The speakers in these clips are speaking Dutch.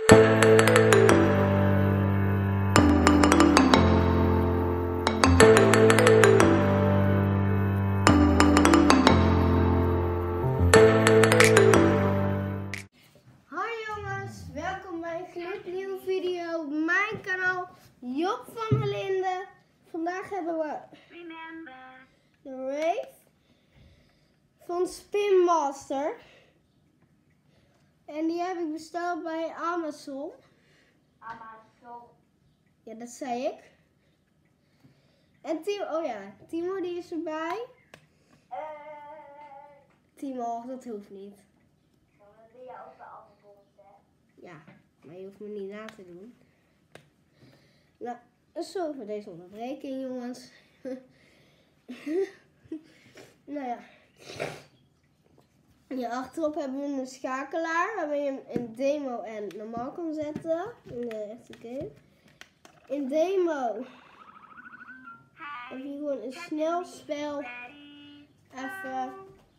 Gloednieuwe video op mijn kanaal Job van der Linden. Vandaag hebben we de Rave van Spin Master. En die heb ik besteld bij Amazon. Ja, dat zei ik. En Timo die is erbij. Timo, dat hoeft niet. Ja, maar je hoeft me niet na te doen. Nou, zo voor deze onderbreking, jongens. Nou ja. Hier achterop hebben we een schakelaar waarmee je hem in demo en normaal kan zetten. In de echte game. In demo heb je gewoon een snel spel. Even.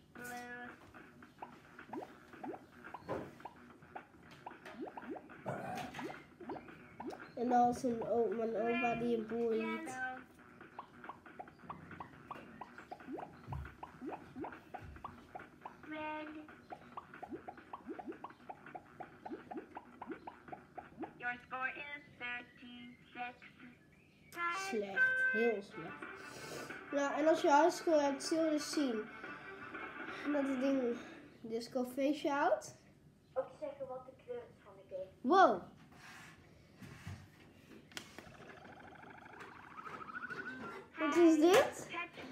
En dan is mijn opa die een boer liet. Slecht, heel slecht. Nou, en als je high score hebt, zul je dus zien dat het ding disco feestje houdt. Ook zeggen wat de kleur is van de game. Wow! Wat is dit?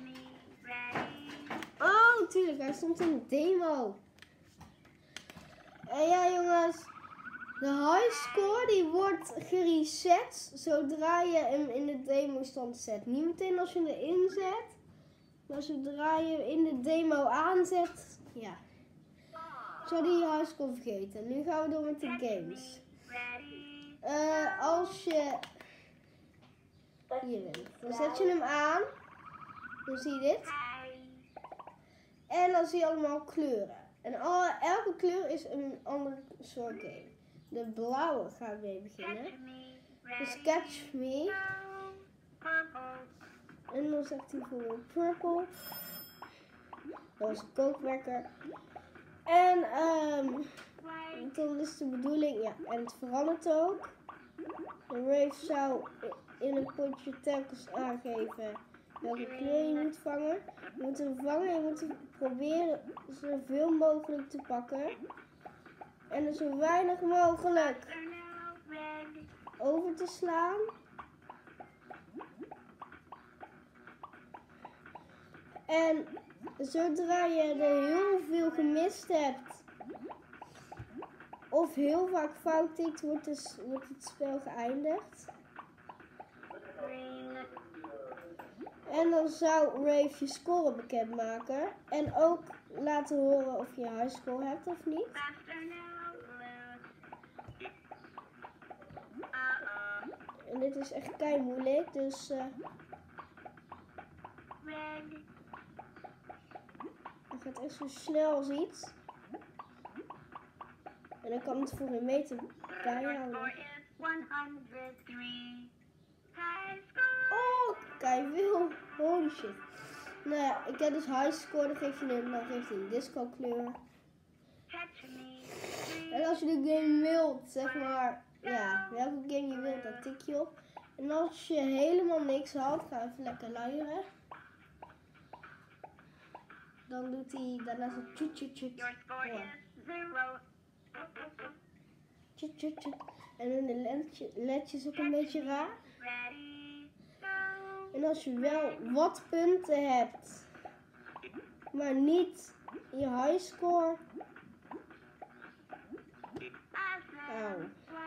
Oh, tuurlijk, hij stond in de demo. En ja, jongens, de high score die wordt gereset zodra je hem in de demo stand zet. Niet meteen als je hem erin zet, maar zodra je hem in de demo aanzet, ja. Zou die high score vergeten. Nu gaan we door met de games. Als je hier bent, dan zet je hem aan. Dan zie je dit. En dan zie je allemaal kleuren. En elke kleur is een ander soort game. De blauwe gaan we mee beginnen. Dus Catch Me. En dan zegt hij voor purple. Dat is een kookwekker. En dan is de bedoeling, ja, en het verandert ook. De Rave zou in een potje telkens aangeven welke kleur je moet vangen. Je moet hem vangen, je moet hem proberen zoveel mogelijk te pakken. En er zo weinig mogelijk over te slaan. En zodra je er heel veel gemist hebt, of heel vaak fout tikt, wordt het spel geëindigd. En dan zou Rave je score bekendmaken. En ook laten horen of je high score hebt of niet. En dit is echt kei moeilijk, dus het gaat echt zo snel als iets. En dan kan het voor een meter bijhouden. Oh, kei veel. Holy shit. Nou ja, ik heb dus high score, dan geeft hij een disco kleur. En als je de game wilt, zeg maar, ja, welke game je wilt, dan tik je op. En als je helemaal niks had, ga even lekker luieren. Dan doet hij daarna zo tjut tjut tjut. Tjut tjut tjut. En dan de ledjes ook een beetje raar. En als je wel wat punten hebt, maar niet je high score. Auw.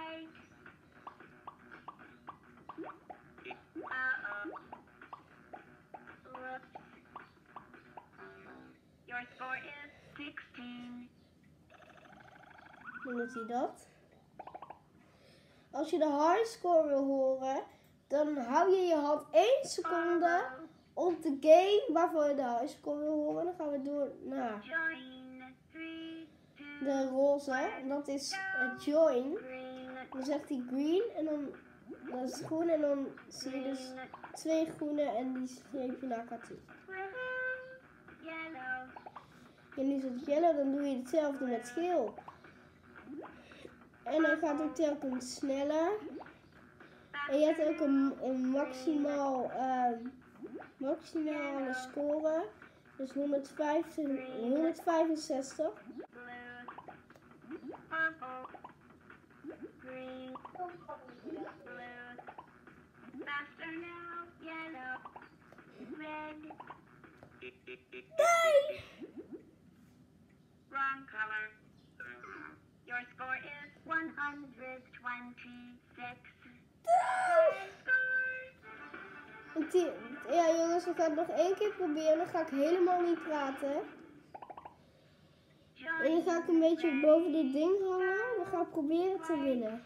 Your score is 16. Dan doet hij dat. Als je de high score wil horen, dan hou je je hand 1 seconde op de game waarvoor je de high score wil horen. Dan gaan we door naar de roze. En dat is join. Dan zegt hij green en dan dat is groen en dan zie je dus 2 groene en die streep je naar elkaar toe. Yellow. En nu is het yellow, dan doe je hetzelfde met geel. En dan gaat het telkens sneller. En je hebt ook een maximale score. Dus 165. Blue. Purple. Green. Blue. Faster now. Yellow. Red. Nee! Wrong color. Your score is 126. Ja jongens, we gaan het nog 1 keer proberen. Dan ga ik helemaal niet praten. En dan ga ik een beetje boven dit ding hangen. We gaan proberen te winnen.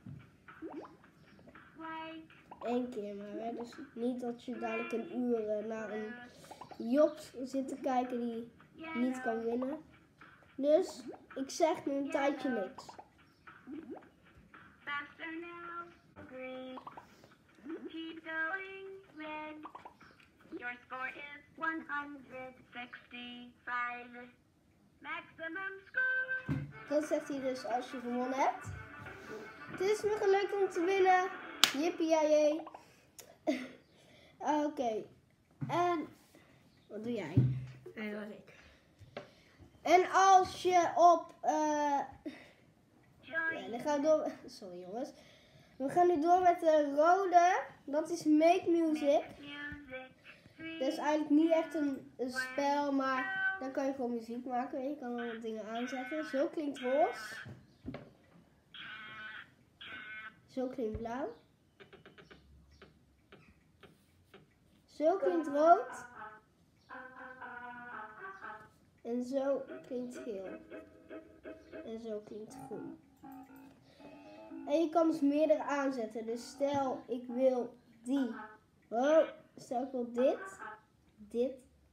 White. 1 keer maar. Hè? Dus niet dat je dadelijk een uur naar een Job zit te kijken die niet kan winnen. Dus ik zeg nu een tijdje niks. Faster now. Green. Keep going. Red. Your score is 165. Maximum score. Dat zegt hij dus als je gewonnen hebt. Het is me gelukt om te winnen. Jippie-jee. Oké. En wat doe jij? En dat ik. En als je op... ja, dan gaan we door... Sorry jongens. We gaan nu door met de rode. Dat is Make Music. Dat is eigenlijk niet echt een spel, maar dan kan je gewoon muziek maken. Je kan er dingen aanzetten. Zo klinkt roze. Zo klinkt blauw. Zo klinkt rood. En zo klinkt geel. En zo klinkt groen. En je kan dus meerdere aanzetten. Dus stel ik wil die. Oh, stel ik wil dit. Dit.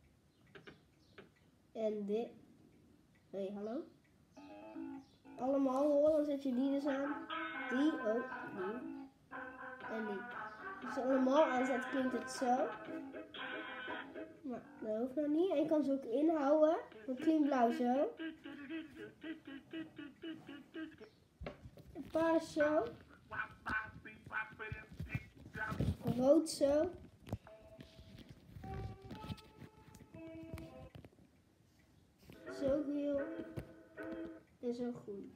En dit. Hé, hallo. Allemaal hoor, dan zet je die dus aan. Die, oh, die. En die. Als je allemaal aanzet klinkt het zo. Maar dat hoeft nou niet. En je kan ze ook inhouden. Dan klinkt blauw zo. Paars zo. Rood zo. Zo geel. En zo groen.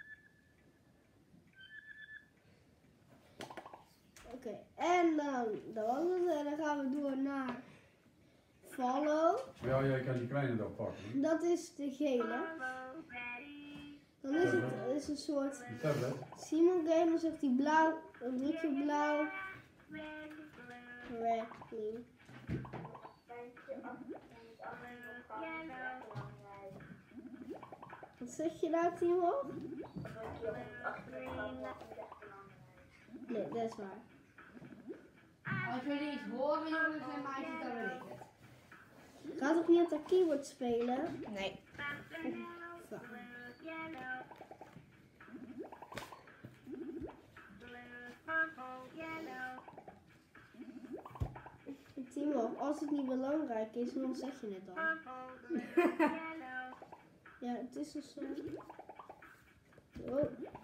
Oké, en dan was het. En dan gaan we door naar Follow. Ja, jij kan die kleine dan pakken. Dat is de gele. Dan is het een soort Die tablet. Simon game, dan zegt hij blauw, dan druk je blauw, red, blue. Wat zeg je nou, Timo? Nee, dat is waar. Als jullie iets horen, jongens en meisjes, dan weet ik het. Gaat toch niet op dat keyboard spelen? Nee. Zo. Timo, als het niet belangrijk is, dan zeg je het dan. Ja, het is dus zo. Oh.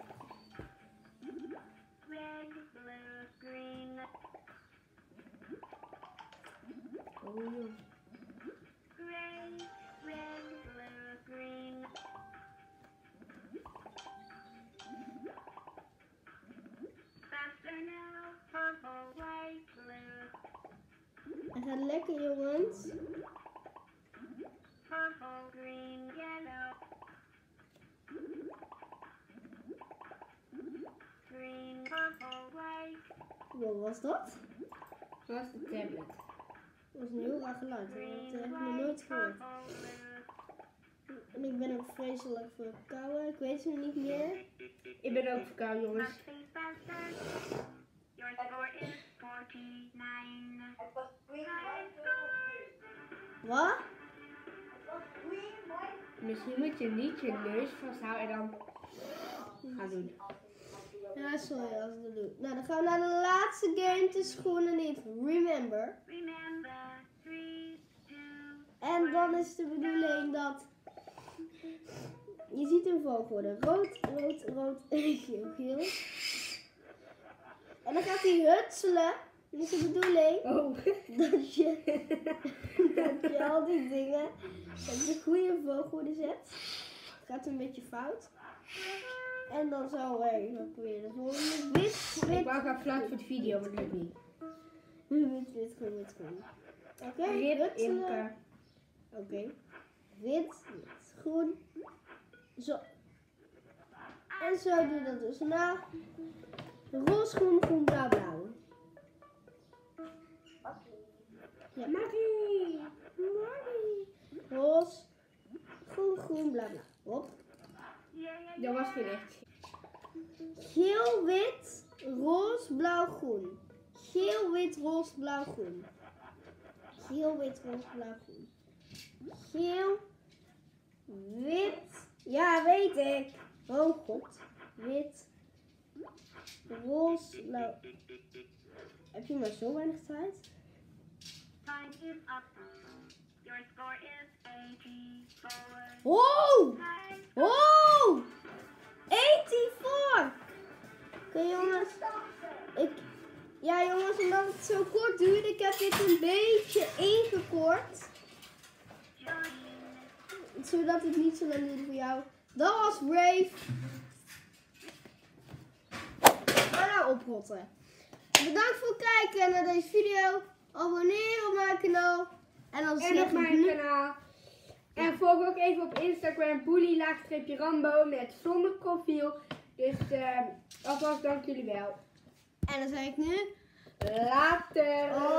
Oh, joh. Hij gaat lekker, jongens. Purple, green, yellow. Green, purple, white. Wat was dat? Dat was de tablet. Dat was een heel raar geluid. Dat heb ik nog nooit gehoord. En ik ben ook vreselijk verkouden. Ik weet het niet meer. Ik ben ook verkouden, jongens. Your score is 49. Het was green, Wat? Misschien moet je niet je neus vasthouden en dan gaan doen. Ja, sorry als ik dat doe. Nou, dan gaan we naar de laatste game. Het is schoenen niet. Remember. Remember, 3, 2, En dan is de bedoeling dat... Je ziet een volgorde. Rood, rood, rood, geel, geel. En dan gaat hij hutselen. Dat is de bedoeling Oh. dat je al die dingen op de goede volgorde zet. Het gaat een beetje fout. En dan zo ook weer de volgende. Wit, Ik wit, wou gaan vlak voor de video, maar dat lukt niet. wit, wit, groen, wit, groen. Oké, Rip hutselen. Imke. Oké. Wit, wit, groen. Zo. En zo doe je dat dus na. Roze, groen, groen, blauw, blauw. Ja. Marie! Marie. Roze, groen, groen, blauw, blauw. Hop. Dat was geen echt. Geel, wit, roze, blauw, groen. Geel, wit, roze, blauw, groen. Geel, wit, roze, blauw, groen. Geel, wit. Ja, weet ik. Oh god. Wit, roze, blauw. Heb je maar zo weinig tijd? time is up. Your score is 84. Oh! Hi. Oh! 84! Oké jongens. Ja jongens, omdat het zo kort duurde, ik heb dit een beetje ingekort. Join. Zodat het niet zo lang duurde voor jou. Dat was Brave. Ga nou oprotten. Bedankt voor het kijken naar deze video. Abonneer op mijn kanaal. En dan En op mijn kanaal. En volg ook even op Instagram bully_Rambo met zonder profiel. Dus alvast dank jullie wel. En dan zeg ik nu. Later.